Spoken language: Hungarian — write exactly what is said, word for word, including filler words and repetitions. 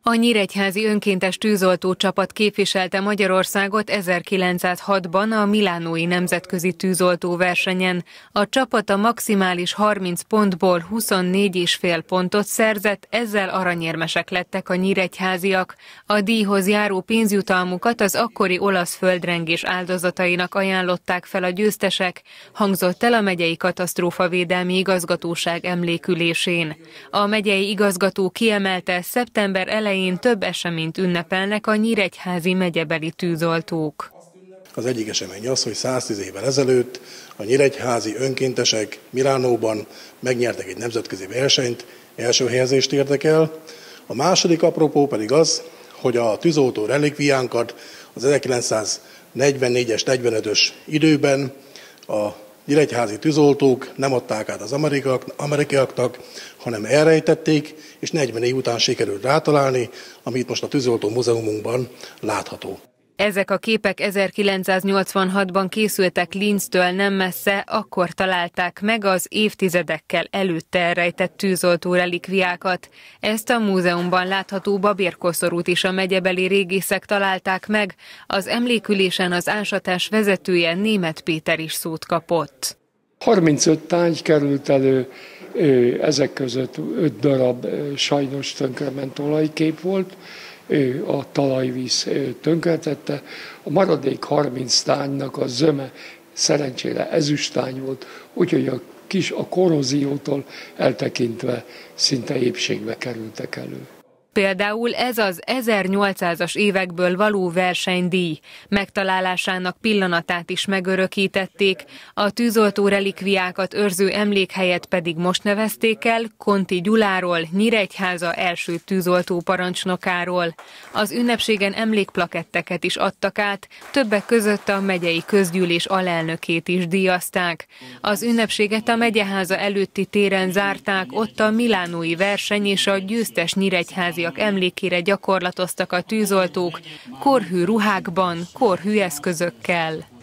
A nyíregyházi önkéntes tűzoltó csapat képviselte Magyarországot ezerkilencszázhatban a milánói nemzetközi tűzoltó versenyen. A csapat a maximális harminc pontból huszonnégy és fél pontot szerzett, ezzel aranyérmesek lettek a nyíregyháziak. A díjhoz járó pénzjutalmukat az akkori olasz földrengés áldozatainak ajánlották fel a győztesek, hangzott el a megyei katasztrófavédelmi igazgatóság emlékülésén. A megyei igazgató kiemelte, szeptember elején több eseményt ünnepelnek a nyíregyházi megyebeli tűzoltók. Az egyik esemény az, hogy száztíz évvel ezelőtt a nyíregyházi önkéntesek Milánóban megnyertek egy nemzetközi versenyt, első helyezést értek el. A második apropó pedig az, hogy a tűzoltó relikviánkat az ezerkilencszáznegyvennégyes negyvenötös időben a nyíregyházi tűzoltók nem adták át az amerikaiaknak, hanem elrejtették, és negyven év után sikerült rátalálni, amit most a tűzoltó múzeumunkban látható. Ezek a képek ezerkilencszáznyolcvanhatban készültek Linztől nem messze, akkor találták meg az évtizedekkel előtte elrejtett tűzoltó relikviákat. Ezt a múzeumban látható babérkoszorút is a megyebeli régészek találták meg. Az emlékülésen az ásatás vezetője, Németh Péter is szót kapott. harmincöt tárgy került elő, ezek között öt darab sajnos tönkrement olajkép volt, a talajvíz tönkretette. A maradék harminc tánynak a zöme szerencsére ezüstány volt, úgyhogy a kis a korróziótól eltekintve szinte épségbe kerültek elő. Például ez az ezernyolcszázas évekből való versenydíj. Megtalálásának pillanatát is megörökítették, a tűzoltó relikviákat őrző emlékhelyet pedig most nevezték el Konti Gyuláról, Nyíregyháza első tűzoltó parancsnokáról. Az ünnepségen emlékplaketteket is adtak át, többek között a megyei közgyűlés alelnökét is díjazták. Az ünnepséget a megyeháza előtti téren zárták, ott a milánói verseny és a győztes nyíregyházi emlékére gyakorlatoztak a tűzoltók, korhű ruhákban, korhű eszközökkel.